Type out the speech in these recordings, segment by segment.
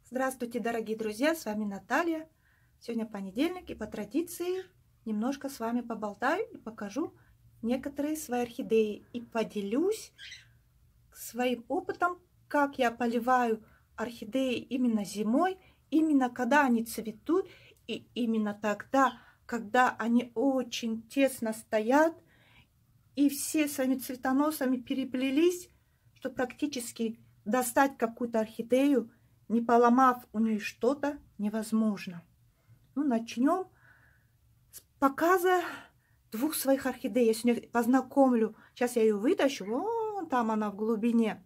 Здравствуйте, дорогие друзья, с вами Наталья. Сегодня понедельник, и по традиции немножко с вами поболтаю и покажу некоторые свои орхидеи. И поделюсь своим опытом, как я поливаю орхидеи именно зимой, именно когда они цветут, и именно тогда, когда они очень тесно стоят, и все своими цветоносами переплелись, что практически достать какую-то орхидею, не поломав у нее что-то, невозможно. Ну, начнем с показа двух своих орхидей. Я сегодня познакомлю. Сейчас я ее вытащу. Вон там она в глубине.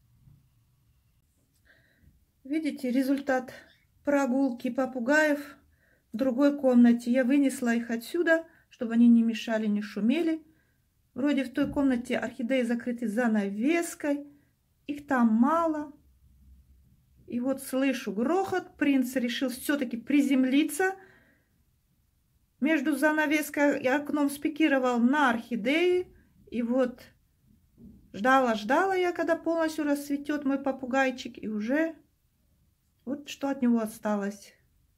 Видите, результат прогулки попугаев в другой комнате. Я вынесла их отсюда, чтобы они не мешали, не шумели. Вроде в той комнате орхидеи закрыты занавеской. Их там мало. И вот слышу грохот. Принц решил все-таки приземлиться. Между занавеской и окном спикировал на орхидеи. И вот ждала я, когда полностью расцветет мой попугайчик. И уже вот что от него осталось.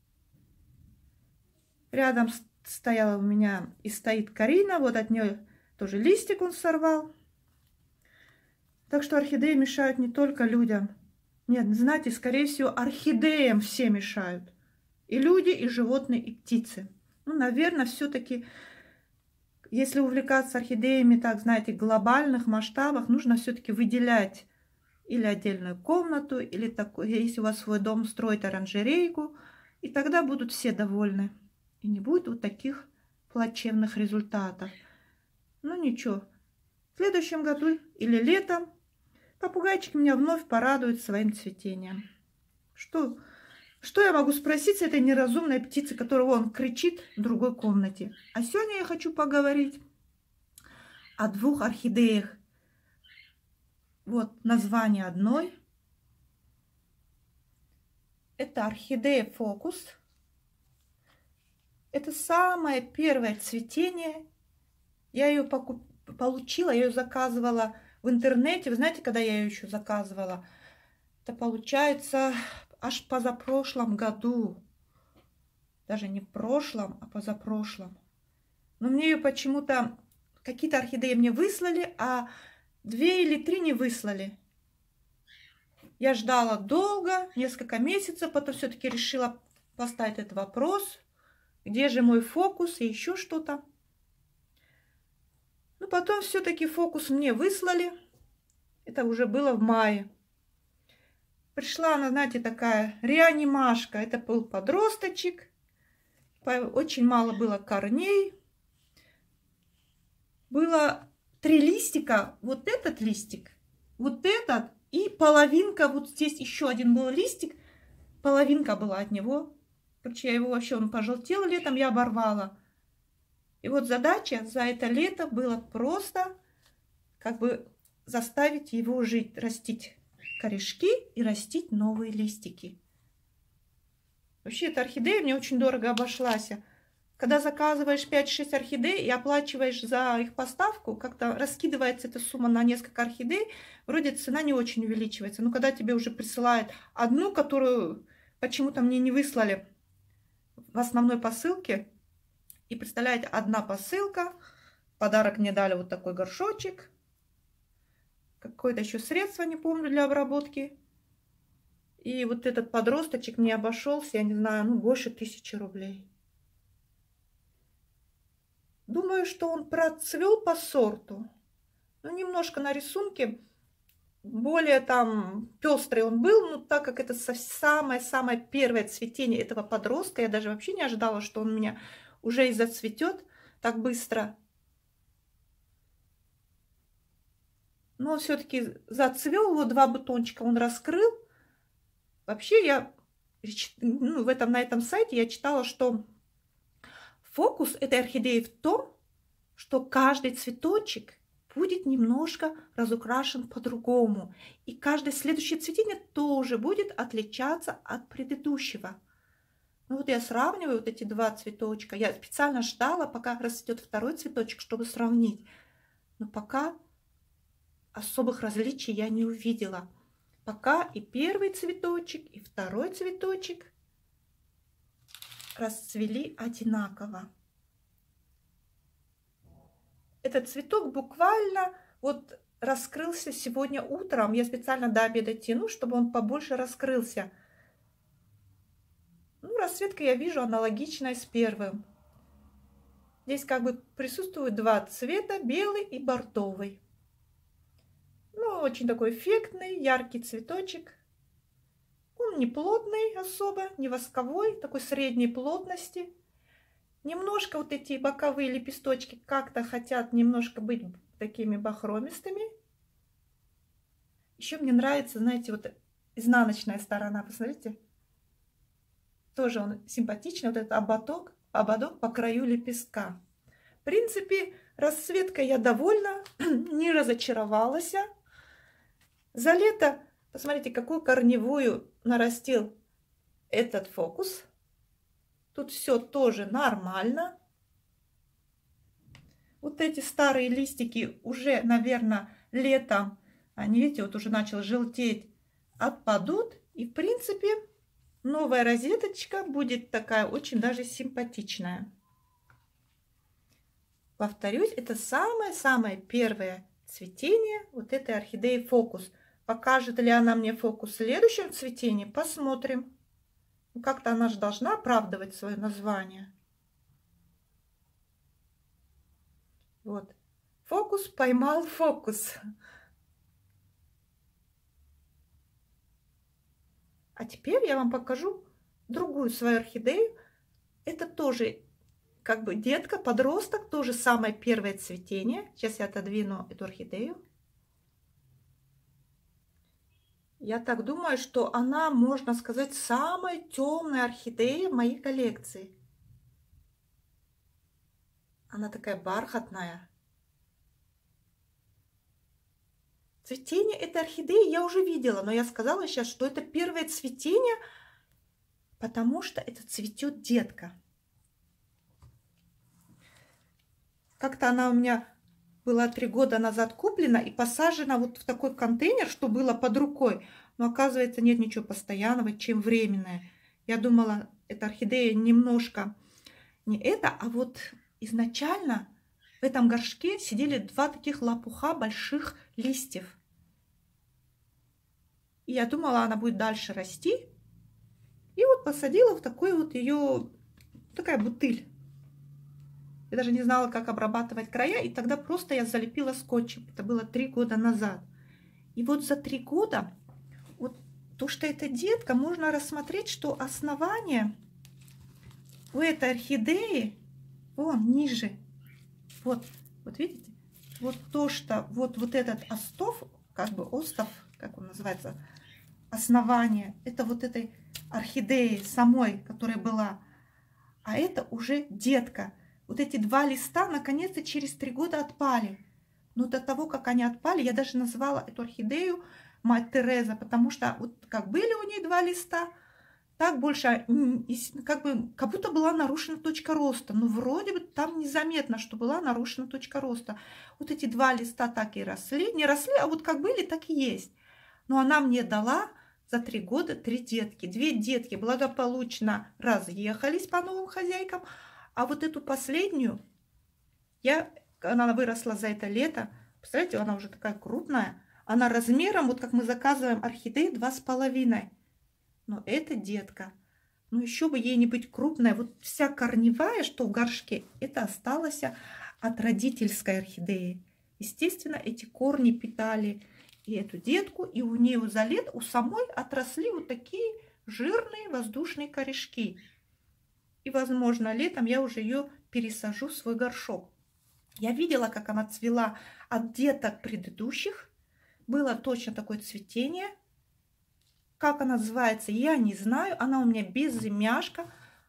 Рядом стояла у меня и стоит Карина. Вот от нее тоже листик он сорвал. Так что орхидеи мешают не только людям. Нет, знаете, скорее всего, орхидеям все мешают. И люди, и животные, и птицы. Ну, наверное, все-таки, если увлекаться орхидеями, так, знаете, в глобальных масштабах, нужно все-таки выделять или отдельную комнату, или такой, если у вас свой дом, строить оранжерейку, и тогда будут все довольны. И не будет вот таких плачевных результатов. Ну, ничего. В следующем году или летом попугайчик меня вновь порадует своим цветением. Что я могу спросить с этой неразумной птицы, которая вон кричит в другой комнате? А сегодня я хочу поговорить о двух орхидеях. Вот название одной. Это орхидея фокус. Это самое первое цветение. Я ее получила, я ее заказывала в интернете. Вы знаете, когда я ее еще заказывала? Это получается аж позапрошлом году. Даже не в прошлом, а позапрошлом. Но мне ее почему-то... Какие-то орхидеи мне выслали, а 2 или 3 не выслали. Я ждала долго, несколько месяцев, потом все-таки решила поставить этот вопрос. Где же мой фокус и еще что-то. Ну, потом все-таки фокус мне выслали. Это уже было в мае. Пришла она, знаете, такая реанимашка. Это был подросточек. Очень мало было корней. Было 3 листика. Вот этот листик, вот этот и половинка. Вот здесь еще один был листик. Половинка была от него. Короче, я его вообще, он пожелтел летом, я оборвала. И вот задача за это лето было просто как бы заставить его жить, растить корешки и растить новые листики. Вообще, эта орхидея мне очень дорого обошлась. Когда заказываешь 5-6 орхидей и оплачиваешь за их поставку, как-то раскидывается эта сумма на несколько орхидей, вроде цена не очень увеличивается. Но когда тебе уже присылают одну, которую почему-то мне не выслали в основной посылке, и представляете, одна посылка, подарок мне дали вот такой горшочек, какое-то еще средство, не помню, для обработки. И вот этот подросточек мне обошелся, я не знаю, ну, больше 1000 рублей. Думаю, что он процвел по сорту. Ну, немножко на рисунке более там пестрый он был, но так как это самое-самое первое цветение этого подростка, я даже вообще не ожидала, что он у меня уже и зацветет так быстро. Но все-таки зацвел, вот 2 бутончика он раскрыл. Вообще я на этом сайте я читала, что фокус этой орхидеи в том, что каждый цветочек будет немножко разукрашен по-другому. И каждое следующее цветение тоже будет отличаться от предыдущего. Ну вот я сравниваю вот эти 2 цветочка. Я специально ждала, пока расцветет второй цветочек, чтобы сравнить. Но пока особых различий я не увидела. пока и первый цветочек, и второй цветочек расцвели одинаково. Этот цветок буквально вот раскрылся сегодня утром. Я специально до обеда тяну, чтобы он побольше раскрылся. Ну, расцветка я вижу аналогичная с первым. Здесь как бы присутствуют два цвета, белый и бордовый. Ну, очень такой эффектный, яркий цветочек. Он не плотный особо, не восковой, такой средней плотности. Немножко вот эти боковые лепесточки как-то хотят немножко быть такими бахромистыми. Еще мне нравится, знаете, вот изнаночная сторона, посмотрите. Тоже он симпатичный, вот этот ободок по краю лепестка. В принципе, расцветкой я довольна, не разочаровалась. За лето, посмотрите, какую корневую нарастил этот фокус. Тут все тоже нормально. Вот эти старые листики уже, наверное, летом, они, видите, вот уже начал желтеть, отпадут. И, в принципе, новая розеточка будет такая очень даже симпатичная. Повторюсь, это самое-самое первое цветение вот этой орхидеи фокус. Покажет ли она мне фокус в следующем цветении, посмотрим. Как-то она же должна оправдывать свое название. Вот. Фокус поймал фокус. А теперь я вам покажу другую свою орхидею. Это тоже как бы детка, подросток, тоже самое первое цветение. Сейчас я отодвину эту орхидею. Я так думаю, что она, можно сказать, самая темная орхидея в моей коллекции. Она такая бархатная. Цветение этой орхидеи я уже видела, но я сказала сейчас, что это первое цветение, потому что это цветет детка. Как-то она у меня была 3 года назад куплена и посажена вот в такой контейнер, что было под рукой. Но оказывается, нет ничего постоянного, чем временное. Я думала, эта орхидея немножко не это, а вот изначально в этом горшке сидели 2 таких лопуха больших листьев. И я думала, она будет дальше расти. И вот посадила в такой вот ее, такая бутыль. Я даже не знала, как обрабатывать края, и тогда просто я залепила скотчем. Это было 3 года назад. И вот за 3 года, вот то, что это детка, можно рассмотреть, что основание у этой орхидеи, вон, ниже, вот видите, вот то, что вот этот остов, как бы остов, как он называется, основание, это вот этой орхидеи самой, которая была, а это уже детка. Вот эти 2 листа наконец-то через 3 года отпали. Но до того, как они отпали, я даже назвала эту орхидею Мать Тереза, потому что вот как были у нее 2 листа, так больше, как будто была нарушена точка роста. Но вроде бы там незаметно, что была нарушена точка роста. Вот эти 2 листа так и росли. Не росли, а вот как были, так и есть. Но она мне дала за 3 года 3 детки. 2 детки благополучно разъехались по новым хозяйкам. А вот эту последнюю, она выросла за это лето. Представляете, она уже такая крупная. Она размером, вот как мы заказываем орхидеи, 2,5. Но это детка. Ну еще бы ей не быть крупной. Вот вся корневая, что в горшке, это осталось от родительской орхидеи. Естественно, эти корни питали и эту детку, и у нее за лет у самой отросли вот такие жирные воздушные корешки. И, возможно, летом я уже ее пересажу в свой горшок. Я видела, как она цвела от деток предыдущих. Было точно такое цветение. Как она называется, я не знаю. Она у меня безымяшка.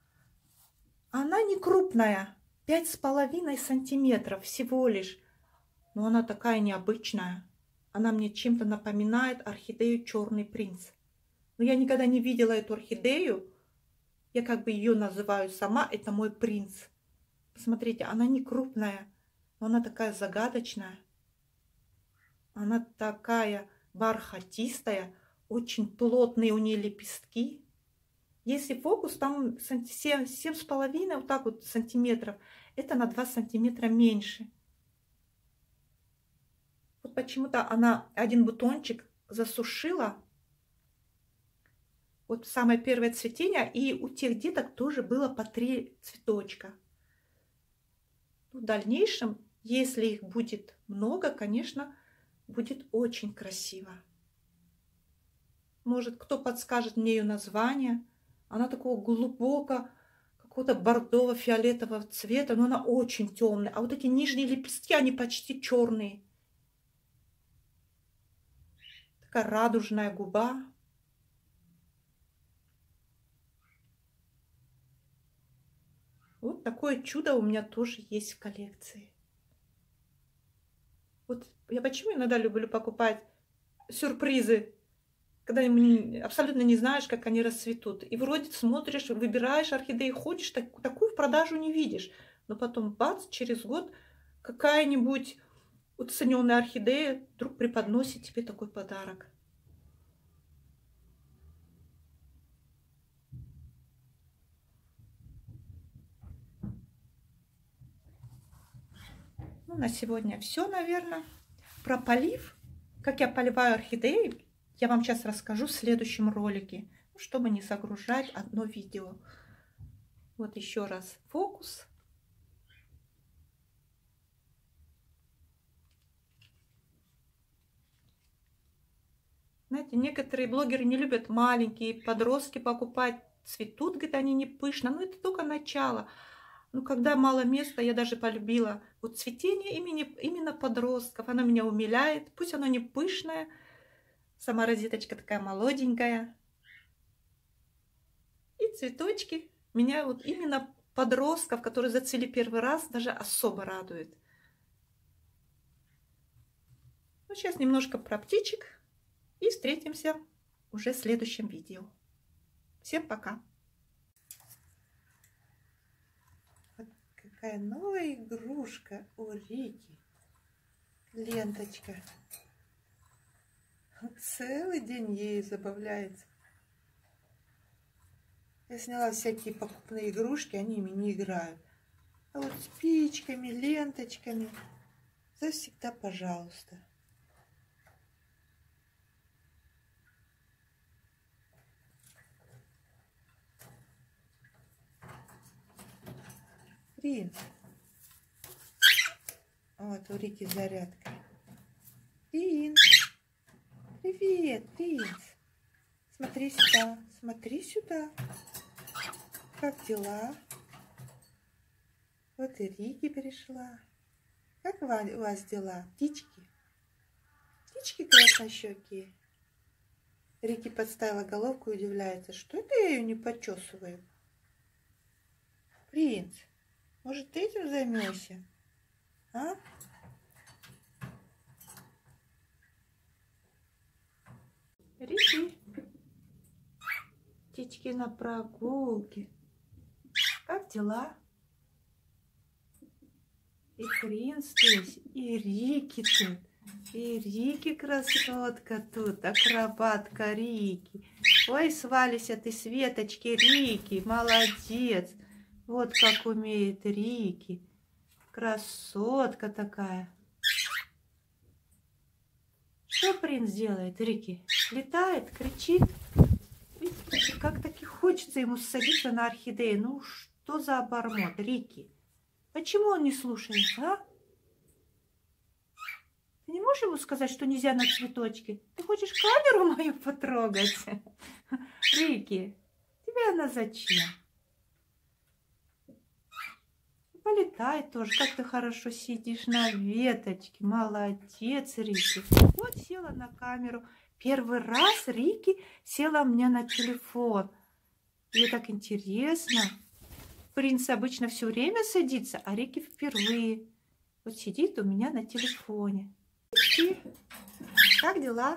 Она не крупная. 5,5 сантиметров всего лишь. Но она такая необычная. Она мне чем-то напоминает орхидею Черный принц. Но я никогда не видела эту орхидею. Я как бы ее называю сама, это мой принц. Посмотрите, она не крупная, но она такая загадочная. Она такая бархатистая, очень плотные у нее лепестки. Если фокус, там 7,5 вот так вот сантиметров. Это на 2 сантиметра меньше. Вот почему-то она один бутончик засушила. Вот самое первое цветение. И у тех деток тоже было по 3 цветочка. В дальнейшем, если их будет много, конечно, будет очень красиво. Может, кто подскажет мне ее название. Она такого глубоко, какого-то бордово-фиолетового цвета, но она очень темная. А вот эти нижние лепестки, они почти черные. Такая радужная губа. Вот такое чудо у меня тоже есть в коллекции. Вот я почему иногда люблю покупать сюрпризы, когда абсолютно не знаешь, как они расцветут. И вроде смотришь, выбираешь орхидеи, ходишь, такую в продажу не видишь. Но потом, бац, через год какая-нибудь уцененная орхидея вдруг преподносит тебе такой подарок. Ну, на сегодня все, наверное. Про полив, как я поливаю орхидеи, я вам сейчас расскажу в следующем ролике, чтобы не загружать одно видео. Вот еще раз фокус. Знаете, некоторые блогеры не любят маленькие подростки покупать, цветут, говорят, они не пышно. Но это только начало. Ну, когда мало места, я даже полюбила вот цветение именно подростков. Оно меня умиляет. Пусть оно не пышное. Сама розеточка такая молоденькая. И цветочки меня вот именно подростков, которые зацвели первый раз, даже особо радует. Ну, сейчас немножко про птичек. И встретимся уже в следующем видео. Всем пока! Вот какая новая игрушка у Рики. Ленточка. Целый день ею забавляется. Я сняла всякие покупные игрушки, они ими не играют. А вот спичками, ленточками завсегда пожалуйста. Принц. Вот у Рики зарядка. Принц. Привет, принц. Смотри сюда, смотри сюда. Как дела? Вот и Рики пришла. Как у вас дела, птички? Птички краснощекие. Рики подставила головку и удивляется, что это я ее не почесываю. Принц, может, ты этим займешься? А? Рики. Птички на прогулке. Как дела? И принц здесь, и Рики тут. И Рики красотка тут, акробатка Рики. Ой, свалися ты с веточки, Рики, молодец. Вот как умеет Рики. Красотка такая. Что принц делает, Рики? Летает, кричит. Видите, как таки хочется ему садиться на орхидею. Ну, что за обормот, Рики? Почему он не слушается, а? Ты не можешь ему сказать, что нельзя на цветочки? Ты хочешь камеру мою потрогать? Рики, тебе она зачем? Полетай тоже, как ты хорошо сидишь на веточке. Молодец, Рики. Вот села на камеру. Первый раз Рики села у меня на телефон. Ей так интересно. Принц обычно все время садится, а Рики впервые. Вот сидит у меня на телефоне. Рики, как дела?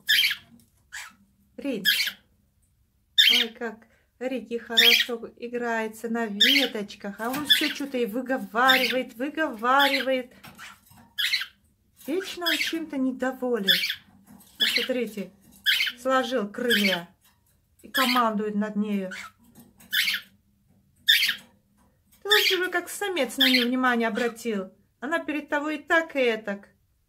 Принц. Ой, как Рики хорошо играется на веточках, а он все что-то и выговаривает. Вечно он чем-то недоволен. Посмотрите, сложил крылья и командует над нею. Ты лучше бы как самец на нее внимание обратил. Она перед тобой и так, и этак.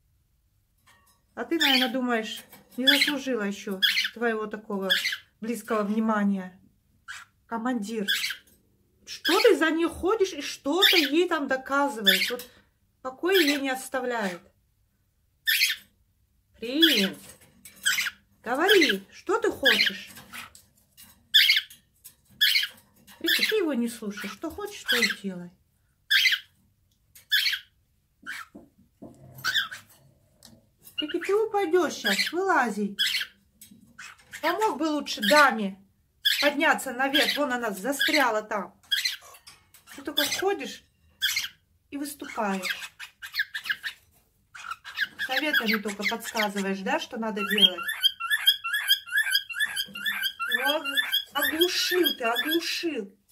А ты, наверное, думаешь, не заслужила еще твоего такого близкого внимания. Командир, что ты за ней ходишь и что-то ей там доказываешь? Вот покоя ей не оставляет. Принц, говори, что ты хочешь? Рика, ты его не слушай. Что хочешь, то и делай. Рика, ты упадешь сейчас, вылази. Помог бы лучше даме подняться наверх. Вон она застряла там. Ты только ходишь и выступаешь. Советами только подсказываешь, да, что надо делать. Вот. Оглушил ты, оглушил.